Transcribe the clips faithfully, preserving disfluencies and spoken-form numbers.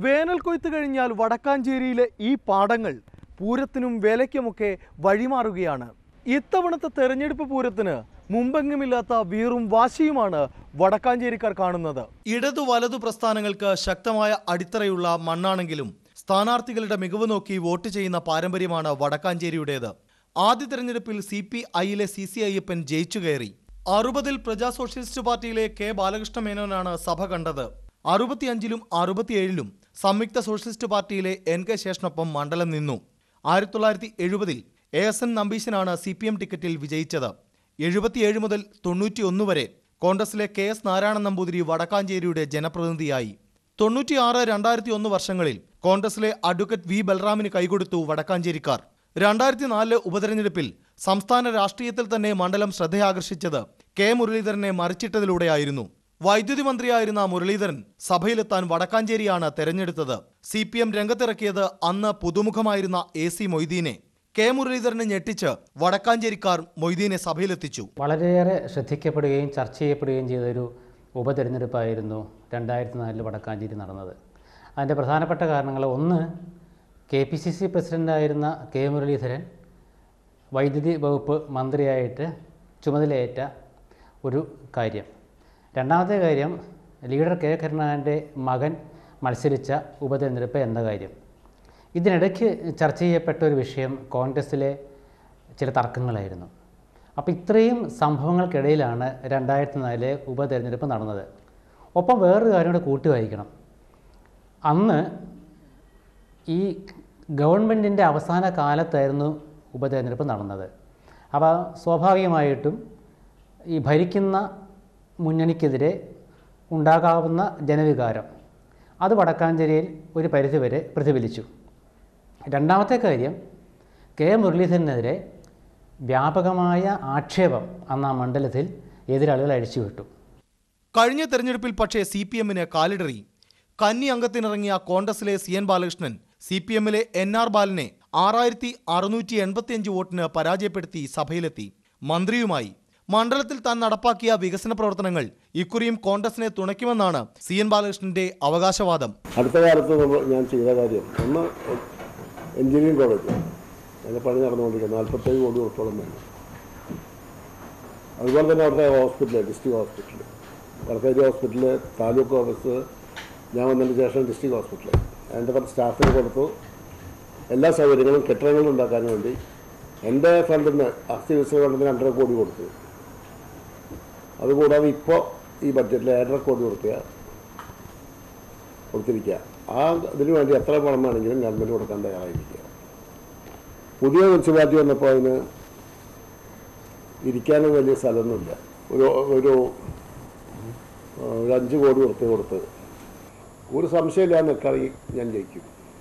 വേനൽ കൊയ്ത്ത് കഴിഞ്ഞാൽ വടക്കാഞ്ചേരിയിലെ ഈ പാടങ്ങൾ പൂരത്തിനും വേലയ്ക്കുമൊക്കെ വഴിമാറുകയാണ്. ഇത്തവണത്തെ തെരഞ്ഞെടുപ്പ് പൂരത്തിന് മുമ്പെങ്ങുമില്ലാത്ത വീറും വാശിയുമാണ് വടക്കാഞ്ചേരിക്കാർ കാണുന്നത്. ഇടതു വലതു പ്രസ്ഥാനങ്ങൾക്ക് ശക്തമായ അടിത്തറയുള്ള മണ്ണാണെങ്കിലും സ്ഥാനാർത്ഥികളുടെ മികവ് നോക്കി വോട്ട് ചെയ്യുന്ന പാരമ്പര്യമാണ് വടക്കാഞ്ചേരിയുടേത്. ആദ്യ തെരഞ്ഞെടുപ്പിൽ സി പി ഐയിലെ സി സി അയ്യപ്പൻ ജയിച്ചു കയറി. അറുപതിൽ പ്രജാ സോഷ്യലിസ്റ്റ് പാർട്ടിയിലെ കെ ബാലകൃഷ്ണ മേനോനാണ് സഭ കണ്ടത്. അറുപത്തിയഞ്ചിലും അറുപത്തിയേഴിലും സംയുക്ത സോഷ്യലിസ്റ്റ് പാർട്ടിയിലെ എൻ കെ ശേഷനൊപ്പം മണ്ഡലം നിന്നു. ആയിരത്തി തൊള്ളായിരത്തി എഴുപതിൽ എ എസ് എൻ നമ്പീശനാണ് സി പി എം ടിക്കറ്റിൽ വിജയിച്ചത്. എഴുപത്തിയേഴ് മുതൽ തൊണ്ണൂറ്റി ഒന്ന് വരെ കോൺഗ്രസിലെ കെ എസ് നാരായണൻ നമ്പൂതിരി വടക്കാഞ്ചേരിയുടെ ജനപ്രതിനിധിയായി. തൊണ്ണൂറ്റിയാറ് രണ്ടായിരത്തി ഒന്ന് വർഷങ്ങളിൽ കോൺഗ്രസിലെ അഡ്വക്കേറ്റ് വി ബൽറാമിന് കൈകൊടുത്തു വടക്കാഞ്ചേരിക്കാർ. രണ്ടായിരത്തി നാലിലെ ഉപതെരഞ്ഞെടുപ്പിൽ സംസ്ഥാന രാഷ്ട്രീയത്തിൽ തന്നെ മണ്ഡലം ശ്രദ്ധയാകർഷിച്ചത് കെ മുരളീധരനെ മറിച്ചിട്ടതിലൂടെയായിരുന്നു. വൈദ്യുതി മന്ത്രിയായിരുന്ന മുരളീധരൻ സഭയിലെത്താൻ വടക്കാഞ്ചേരിയാണ് തെരഞ്ഞെടുത്തത്. സി പി എം രംഗത്തിറക്കിയത് അന്ന് പുതുമുഖമായിരുന്ന എ സി മൊയ്തീനെ. കെ മുരളീധരനെ ഞെട്ടിച്ച് വടക്കാഞ്ചേരിക്കാർ മൊയ്തീനെ സഭയിലെത്തിച്ചു. വളരെയേറെ ശ്രദ്ധിക്കപ്പെടുകയും ചർച്ച ചെയ്യപ്പെടുകയും ചെയ്തൊരു ഉപതെരഞ്ഞെടുപ്പായിരുന്നു രണ്ടായിരത്തി നാലിൽ വടക്കാഞ്ചേരി നടന്നത്. അതിൻ്റെ പ്രധാനപ്പെട്ട കാരണങ്ങൾ, ഒന്ന്, കെ പി സി സി പ്രസിഡൻ്റായിരുന്ന കെ മുരളീധരൻ വൈദ്യുതി വകുപ്പ് മന്ത്രിയായിട്ട് ചുമതലയേറ്റ ഒരു കാര്യം. രണ്ടാമത്തെ കാര്യം, ലീഡർ കെ കരുണാകരൻ്റെ മകൻ മത്സരിച്ച ഉപതെരഞ്ഞെടുപ്പ് എന്ന കാര്യം. ഇതിനിടയ്ക്ക് ചർച്ച ചെയ്യപ്പെട്ട ഒരു വിഷയം കോൺഗ്രസ്സിലെ ചില തർക്കങ്ങളായിരുന്നു. അപ്പോൾ ഇത്രയും സംഭവങ്ങൾക്കിടയിലാണ് രണ്ടായിരത്തി നാലിലെ ഉപതെരഞ്ഞെടുപ്പ് നടന്നത്. ഒപ്പം വേറൊരു കാര്യം കൂടെ കൂട്ടി വായിക്കണം. അന്ന് ഈ ഗവൺമെൻറ്റിൻ്റെ അവസാന കാലത്തായിരുന്നു ഉപതെരഞ്ഞെടുപ്പ് നടന്നത്. അപ്പോൾ സ്വാഭാവികമായിട്ടും ഈ ഭരിക്കുന്ന മുന്നണിക്കെതിരെ ഉണ്ടാകാവുന്ന ജനവികാരം അത് വടക്കാഞ്ചേരിയിൽ ഒരു പരിധിവരെ പ്രതിഫലിച്ചു. രണ്ടാമത്തെ കാര്യം, കെ മുരളീധരനെതിരെ വ്യാപകമായ ആക്ഷേപം അന്ന് ആ മണ്ഡലത്തിൽ എതിരാളികൾ അഴിച്ചുവിട്ടു. കഴിഞ്ഞ തെരഞ്ഞെടുപ്പിൽ പക്ഷേ സി പി എമ്മിന് കാലിടറി. കന്നി അംഗത്തിനിറങ്ങിയ കോൺഗ്രസിലെ C N Balakrishnan C P എമ്മിലെ എൻ ആർ ബാലനെ ആറായിരത്തി അറുന്നൂറ്റി എൺപത്തിയഞ്ച് വോട്ടിന് പരാജയപ്പെടുത്തി സഭയിലെത്തി. മന്ത്രിയുമായി. മണ്ഡലത്തിൽ താൻ നടപ്പാക്കിയ വികസന പ്രവർത്തനങ്ങൾ ഇക്കുറിയും കോൺഗ്രസിനെ തുണയ്ക്കുമെന്നാണ് സി എൻ ബാലകൃഷ്ണന്റെ അവകാശവാദം. അടുത്ത കാലത്ത് ഞാൻ ചെയ്ത കാര്യം, ഒന്ന് എഞ്ചിനീയറിംഗ് കോളേജ് അതിൻ്റെ പണി നടന്നുകൊണ്ടിരിക്കുന്നത് നാൽപ്പത്തേഴ് കോടി ഉറപ്പോളം വേണം. അതുപോലെ തന്നെ അവിടുത്തെ hospital, district hospital, Vadakkanchery hospital, taluk office, ഞാൻ വന്നതിന് ശേഷം ഡിസ്ട്രിക്ട് ഹോസ്പിറ്റൽ, അതിൻ്റെ പല സ്റ്റാഫിന് കൊടുത്തു. എല്ലാ സൗകര്യങ്ങളും കെട്ടിടങ്ങളും ഉണ്ടാക്കാൻ വേണ്ടി എൻ്റെ ഫണ്ടിൽ നിന്ന് അസ്ഥി വികസന ഫണ്ടിന് രണ്ടര കോടി കൊടുത്തു. അതുകൂടാതെ ഇപ്പോൾ ഈ ബഡ്ജറ്റിൽ ഏഴര കോടി കൊടുക്കുക കൊടുത്തിരിക്കുക. ആ ഇതിനു വേണ്ടി എത്ര പണം വേണമെങ്കിലും ഗവൺമെൻറ് കൊടുക്കാൻ തയ്യാറായിരിക്കുക. പുതിയ മുനിസിപ്പാലിറ്റി വന്നപ്പോൾ അതിന് ഇരിക്കാനും വലിയ സ്ഥലമൊന്നുമില്ല. ഒരു ഒരു ഒരു അഞ്ച് കോടി കൊടുത്ത് കൊടുത്ത് ഒരു സംശയമില്ല നിൽക്കാതെ ഞാൻ ജയിക്കും.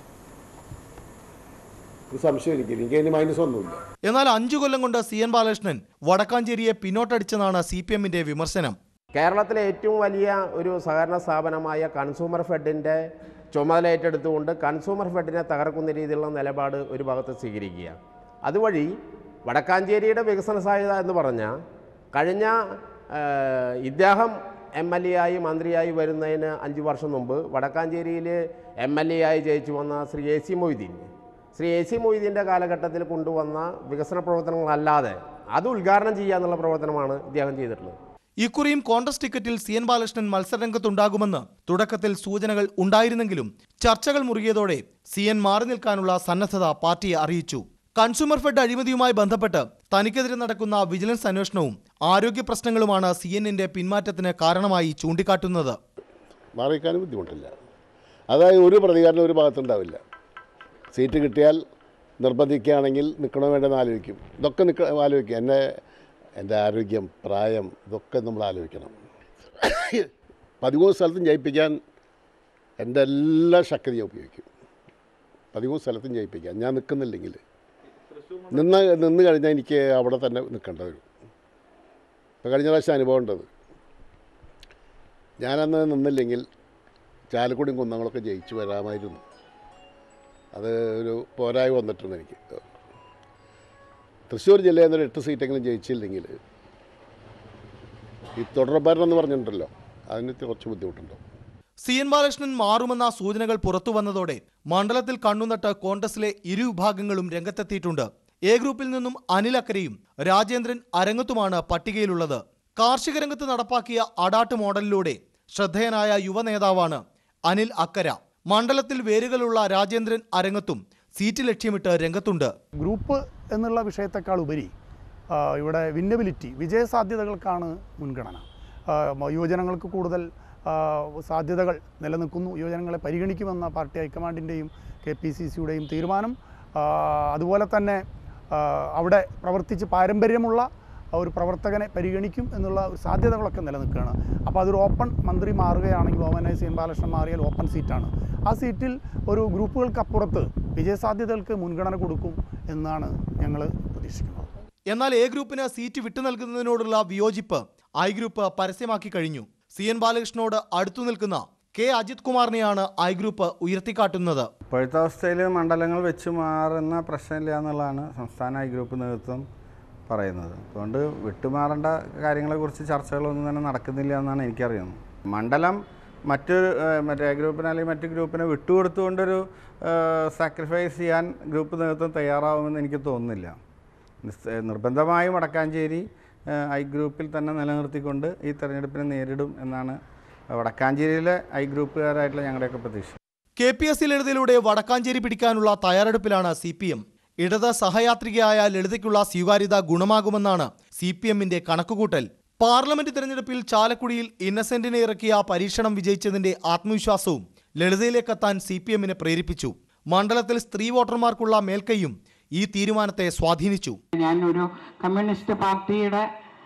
ഒരു സംശയം എനിക്ക് എനിക്ക് അതിന് മൈനസ് ഒന്നുമില്ല. എന്നാൽ അഞ്ചു കൊല്ലം കൊണ്ട് സി എൻ ബാലകൃഷ്ണൻ വടക്കാഞ്ചേരിയെ പിന്നോട്ടടിച്ചെന്നാണ് സി പി എമ്മിന്റെ വിമർശനം. കേരളത്തിലെ ഏറ്റവും വലിയ ഒരു സഹകരണ സ്ഥാപനമായ കൺസ്യൂമർ ഫെഡിൻ്റെ ചുമതല ഏറ്റെടുത്തുകൊണ്ട് കൺസ്യൂമർ ഫെഡിനെ തകർക്കുന്ന രീതിയിലുള്ള നിലപാട് ഒരു ഭാഗത്ത് സ്വീകരിക്കുക. അതുവഴി വടക്കാഞ്ചേരിയുടെ വികസന സാധ്യത എന്ന് പറഞ്ഞാൽ, കഴിഞ്ഞ ഇദ്ദേഹം എം എൽ എ ആയി മന്ത്രിയായി വരുന്നതിന് അഞ്ച് വർഷം മുമ്പ് വടക്കാഞ്ചേരിയിൽ എം എൽ എ ആയി ജയിച്ചു വന്ന Sri A C Moideen Sri A C മൊയ്തീൻ്റെ കാലഘട്ടത്തിൽ കൊണ്ടുവന്ന വികസന പ്രവർത്തനങ്ങളല്ലാതെ അത് ഉദ്ഘാടനം ചെയ്യുക എന്നുള്ള പ്രവർത്തനമാണ് ഇദ്ദേഹം ചെയ്തിട്ടുള്ളത്. ഇക്കുറിയും കോൺഗ്രസ് ടിക്കറ്റിൽ സി എൻ ബാലകൃഷ്ണൻ മത്സരരംഗത്തുണ്ടാകുമെന്ന് തുടക്കത്തിൽ സൂചനകൾ ഉണ്ടായിരുന്നെങ്കിലും ചർച്ചകൾ മുറുകിയതോടെ സി എൻ മാറി നിൽക്കാനുള്ള സന്നദ്ധത പാർട്ടിയെ അറിയിച്ചു. കൺസ്യൂമർ ഫെഡ് അഴിമതിയുമായി ബന്ധപ്പെട്ട് തനിക്കെതിരെ നടക്കുന്ന വിജിലൻസ് അന്വേഷണവും ആരോഗ്യ പ്രശ്നങ്ങളുമാണ് സി എന്നിന്റെ പിന്മാറ്റത്തിന് കാരണമായി ചൂണ്ടിക്കാട്ടുന്നത്. മാറിക്കാനും ബുദ്ധിമുട്ടില്ല. അതായത് ഒരു പ്രതികാരം ഒരു ഭാഗത്തുണ്ടാവില്ല. സീറ്റ് കിട്ടിയാൽ നിർബന്ധിക്കുകയാണെങ്കിൽ നിൽക്കണോ വേണ്ടെന്ന് ആലോചിക്കും. ഇതൊക്കെ നിൽക്ക ആലോചിക്കും. എന്നെ എൻ്റെ ആരോഗ്യം, പ്രായം, ഇതൊക്കെ നമ്മൾ ആലോചിക്കണം. പതിമൂന്ന് സ്ഥലത്തും ജയിപ്പിക്കാൻ എൻ്റെ എല്ലാ ശക്തിയും ഉപയോഗിക്കും. പതിമൂന്ന് സ്ഥലത്തും ജയിപ്പിക്കാൻ ഞാൻ നിൽക്കുന്നില്ലെങ്കിൽ നിന്ന് നിന്ന് കഴിഞ്ഞാൽ എനിക്ക് അവിടെ തന്നെ നിൽക്കേണ്ടി വരും. ഇപ്പോൾ കഴിഞ്ഞ പ്രാവശ്യം അനുഭവം ഉണ്ടത്. ഞാനന്ന് നിന്നില്ലെങ്കിൽ ചാലക്കുടിയും കുന്നങ്ങളൊക്കെ ജയിച്ചു വരാമായിരുന്നു. അത് ഒരു പോരായി വന്നിട്ടുണ്ട് എനിക്ക്. തൃശ്ശൂർ ജില്ലയിൽ നിന്നൊരു എട്ട് സീറ്റെങ്കിലും ജയിച്ചില്ലെങ്കിൽ ഈ തുടർഭരണം എന്ന് പറഞ്ഞിട്ടുണ്ടല്ലോ, അതിന് കുറച്ച് ബുദ്ധിമുട്ടുണ്ടോ. സി എൻ ബാലകൃഷ്ണൻ മാറുമെന്ന സൂചനകൾ പുറത്തു വന്നതോടെ മണ്ഡലത്തിൽ കണ്ണുനട്ട് കോൺഗ്രസിലെ ഇരു വിഭാഗങ്ങളും രംഗത്തെത്തിയിട്ടുണ്ട്. എ ഗ്രൂപ്പിൽ നിന്നും അനിൽ അക്കരയും രാജേന്ദ്രൻ അരങ്ങത്തുമാണ് പട്ടികയിലുള്ളത്. കാർഷിക രംഗത്ത് നടപ്പാക്കിയ അഡാട്ട് മോഡലിലൂടെ ശ്രദ്ധേയനായ യുവ നേതാവാണ് അനിൽ അക്കര. മണ്ഡലത്തിൽ വേരുകളുള്ള രാജേന്ദ്രൻ അരങ്ങത്തും സീറ്റ് ലക്ഷ്യമിട്ട് രംഗത്തുണ്ട്. ഗ്രൂപ്പ് എന്നുള്ള വിഷയത്തെക്കാൾ ഉപരി ഇവിടെ വിന്നബിലിറ്റി, വിജയസാധ്യതകൾക്കാണ് മുൻഗണന. യുവജനങ്ങൾക്ക് കൂടുതൽ സാധ്യതകൾ നിലനിൽക്കുന്നു. യുവജനങ്ങളെ പരിഗണിക്കുമെന്ന പാർട്ടി ഹൈക്കമാൻഡിൻ്റെയും കെ പി സി സിയുടെയും തീരുമാനം. അതുപോലെ തന്നെ അവിടെ പ്രവർത്തിച്ച് പാരമ്പര്യമുള്ള ഒരു പ്രവർത്തകനെ പരിഗണിക്കും എന്നുള്ള സാധ്യതകളൊക്കെ നിലനിൽക്കുകയാണ്. അപ്പോൾ അതൊരു ഓപ്പൺ മന്ത്രി മാറുകയാണെങ്കിൽ, ഓമന സി എൻ ബാലകൃഷ്ണൻ മാറിയാൽ ഓപ്പൺ സീറ്റാണ്. ആ സീറ്റിൽ ഒരു ഗ്രൂപ്പുകൾക്കപ്പുറത്ത് വിജയസാധ്യതകൾക്ക് മുൻഗണന കൊടുക്കും എന്നാണ് ഞങ്ങൾ പ്രതീക്ഷിക്കുന്നത്. എന്നാൽ എ ഗ്രൂപ്പിന് സീറ്റ് വിട്ടു നൽകുന്നതിനോടുള്ള വിയോജിപ്പ് ഐ ഗ്രൂപ്പ് പരസ്യമാക്കി കഴിഞ്ഞു. സി എൻ ബാലകൃഷ്ണനോട് അടുത്തു നിൽക്കുന്ന കെ അജിത് കുമാറിനെയാണ് ഐ ഗ്രൂപ്പ് ഉയർത്തിക്കാട്ടുന്നത്. ഇപ്പോഴത്തെ അവസ്ഥയിൽ മണ്ഡലങ്ങൾ വെച്ച് മാറുന്ന പ്രശ്നമില്ല എന്നുള്ളതാണ് സംസ്ഥാന ഐ ഗ്രൂപ്പ് നേതൃത്വം പറയുന്നത്. അതുകൊണ്ട് വിട്ടുമാറേണ്ട കാര്യങ്ങളെക്കുറിച്ച് ചർച്ചകളൊന്നും തന്നെ നടക്കുന്നില്ല എന്നാണ് എനിക്കറിയുന്നത്. മണ്ഡലം മറ്റ് മറ്റേ ഗ്രൂപ്പിന് അല്ലെങ്കിൽ മറ്റ് ഗ്രൂപ്പിനെ വിട്ടുകൊടുത്തുകൊണ്ടൊരു സാക്രിഫൈസ് ചെയ്യാൻ ഗ്രൂപ്പ് നേതൃത്വം തയ്യാറാവുമെന്ന് എനിക്ക് തോന്നുന്നില്ല. നിർബന്ധമായും വടക്കാഞ്ചേരി ഐ ഗ്രൂപ്പിൽ തന്നെ നിലനിർത്തിക്കൊണ്ട് ഈ തെരഞ്ഞെടുപ്പിനെ നേരിടും എന്നാണ് വടക്കാഞ്ചേരിയിലെ ഐ ഗ്രൂപ്പുകാരായിട്ടുള്ള ഞങ്ങളുടെയൊക്കെ പ്രതീക്ഷ. കെ പി എസ് സി ലളിതയിലൂടെ വടക്കാഞ്ചേരി പിടിക്കാനുള്ള തയ്യാറെടുപ്പിലാണ് സി പി എം. ഇടത് സഹയാത്രികയായ ലളിതയ്ക്കുള്ള സ്വീകാര്യത ഗുണമാകുമെന്നാണ് സി പി എമ്മിന്റെ കണക്കുകൂട്ടൽ. പാർലമെന്റ് തെരഞ്ഞെടുപ്പിൽ ചാലക്കുടിയിൽ ഇന്നസെന്റിനെ ഇറക്കിയ പരീക്ഷണം വിജയിച്ചതിന്റെ ആത്മവിശ്വാസവും ലളിതയിലേക്കെത്താൻ സി പി എമ്മിനെ പ്രേരിപ്പിച്ചു. മണ്ഡലത്തിൽ സ്ത്രീ വോട്ടർമാർക്കുള്ള മേൽക്കൈയും ഈ തീരുമാനത്തെ സ്വാധീനിച്ചു. ഞാൻ ഒരു കമ്മ്യൂണിസ്റ്റ് പാർട്ടിയുടെ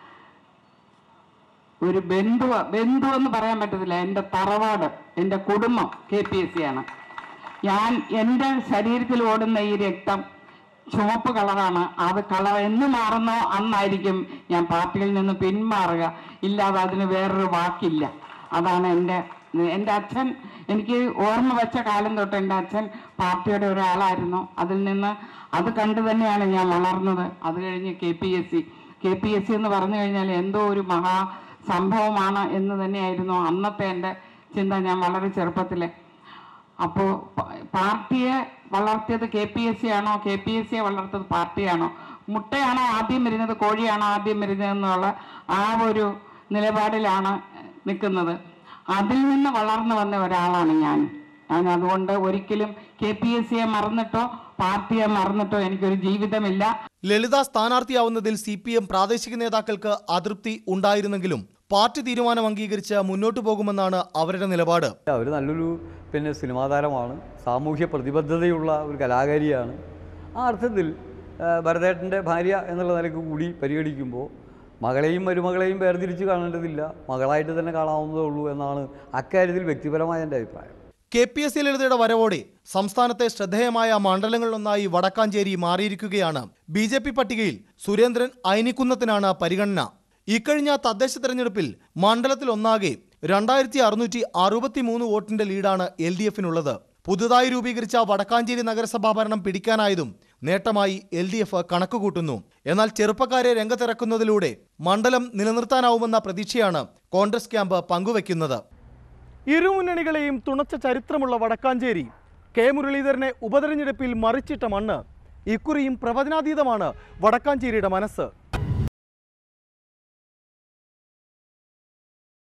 ഒരു ബന്ധു ബന്ധു എന്ന് പറയാൻ പറ്റത്തില്ല. എൻ്റെ തറവാട്, എൻ്റെ കുടുംബം കെ പി എസ് സി ആണ്. ഞാൻ എൻ്റെ ശരീരത്തിൽ ഓടുന്ന ഈ രക്തം ചുവപ്പ് കളറാണ്. അത് കളർ എന്ന് മാറുന്നോ അന്നായിരിക്കും ഞാൻ പാർട്ടിയിൽ നിന്ന് പിന്മാറുക. ഇല്ലാതെ അതിന് വേറൊരു വാക്കില്ല. അതാണ് എൻ്റെ എൻ്റെ അച്ഛൻ, എനിക്ക് ഓർമ്മ വെച്ച കാലം തൊട്ട് എൻ്റെ അച്ഛൻ പാർട്ടിയുടെ ഒരാളായിരുന്നു. അതിൽ നിന്ന് അത് കണ്ടു തന്നെയാണ് ഞാൻ വളർന്നത്. അത് കഴിഞ്ഞ് K P S C K P S C എന്ന് പറഞ്ഞു കഴിഞ്ഞാൽ എന്തോ ഒരു മഹാ സംഭവമാണ് എന്ന് തന്നെയായിരുന്നു അന്നത്തെ എൻ്റെ ചിന്ത. ഞാൻ വളരെ ചെറുപ്പത്തിലെ. അപ്പോൾ പാർട്ടിയെ വളർത്തിയത് കെ പി എസ് സി ആണോ, കെ പി എസ് സിയെ വളർത്തിയത് പാർട്ടിയാണോ, മുട്ടയാണോ ആദ്യം വരുന്നത്, കോഴിയാണോ ആദ്യം വരുന്നത് എന്നുള്ള ആ ഒരു നിലപാടിലാണ് നിൽക്കുന്നത്. അതിൽ നിന്ന് വളർന്നു വന്ന ഒരാളാണ് ഞാൻ. ഞാൻ അതുകൊണ്ട് ഒരിക്കലും കെ പി എസ് സിയെ മറന്നിട്ടോ പാർട്ടിയെ മറന്നിട്ടോ എനിക്കൊരു ജീവിതമില്ല. ലളിത സ്ഥാനാർത്ഥിയാവുന്നതിൽ സി പി എം പ്രാദേശിക നേതാക്കൾക്ക് അതൃപ്തി ഉണ്ടായിരുന്നെങ്കിലും പാർട്ടി തീരുമാനം അംഗീകരിച്ച് മുന്നോട്ടു പോകുമെന്നാണ് അവരുടെ നിലപാട്. അവർ നല്ലൊരു പിന്നെ സിനിമാ താരമാണ്, സാമൂഹ്യ പ്രതിബദ്ധതയുള്ള ഒരു കലാകാരിയാണ്. ആ അർത്ഥത്തിൽ ഭരതേട്ടൻ്റെ ഭാര്യ എന്നുള്ള നിലയ്ക്ക് കൂടി പരിഗണിക്കുമ്പോൾ മകളെയും മരുമകളെയും വേർതിരിച്ച് കാണേണ്ടതില്ല, മകളായിട്ട് തന്നെ കാണാവുന്നതേ ഉള്ളൂ എന്നാണ് അക്കാര്യത്തിൽ വ്യക്തിപരമായ എൻ്റെ അഭിപ്രായം. കെ പി എസ് സി ലളിതയുടെ വരവോടെ സംസ്ഥാനത്തെ ശ്രദ്ധേയമായ മണ്ഡലങ്ങളിലൊന്നായി വടക്കാഞ്ചേരി മാറിയിരിക്കുകയാണ്. ബി ജെ പി പട്ടികയിൽ സുരേന്ദ്രൻ ഐനിക്കുന്നത്തിനാണ് പരിഗണന. ഇക്കഴിഞ്ഞ തദ്ദേശ തെരഞ്ഞെടുപ്പിൽ മണ്ഡലത്തിൽ ഒന്നാകെ രണ്ടായിരത്തി അറുന്നൂറ്റി അറുപത്തി മൂന്ന് വോട്ടിന്റെ ലീഡാണ് എൽ ഡി എഫിനുള്ളത്. പുതുതായി രൂപീകരിച്ച വടക്കാഞ്ചേരി നഗരസഭാ ഭരണം പിടിക്കാനായതും നേട്ടമായി എൽ ഡി എഫ് കണക്കുകൂട്ടുന്നു. എന്നാൽ ചെറുപ്പക്കാരെ രംഗത്തിറക്കുന്നതിലൂടെ മണ്ഡലം നിലനിർത്താനാവുമെന്ന പ്രതീക്ഷയാണ് കോൺഗ്രസ് ക്യാമ്പ് പങ്കുവയ്ക്കുന്നത്. ഇരുമുന്നണികളെയും തുണച്ച ചരിത്രമുള്ള വടക്കാഞ്ചേരി കെ മുരളീധരനെ ഉപതെരഞ്ഞെടുപ്പിൽ മറിച്ചിട്ട മണ്ണ്. ഇക്കുറിയും പ്രവചനാതീതമാണ് വടക്കാഞ്ചേരിയുടെ മനസ്സ്.